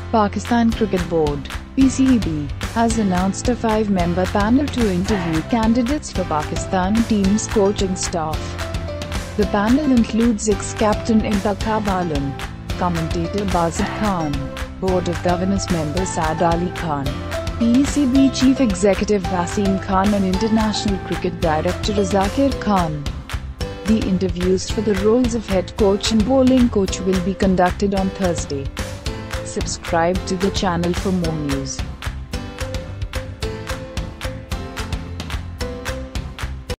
Pakistan Cricket Board (PCB) has announced a 5-member panel to interview candidates for Pakistan team's coaching staff. The panel includes ex-captain Intikhab Alam, commentator Bazid Khan, Board of Governors member Asad Ali Khan, PCB Chief Executive Wasim Khan and International Cricket Director Zakir Khan. The interviews for the roles of head coach and bowling coach will be conducted on Thursday. Subscribe to the channel for more news.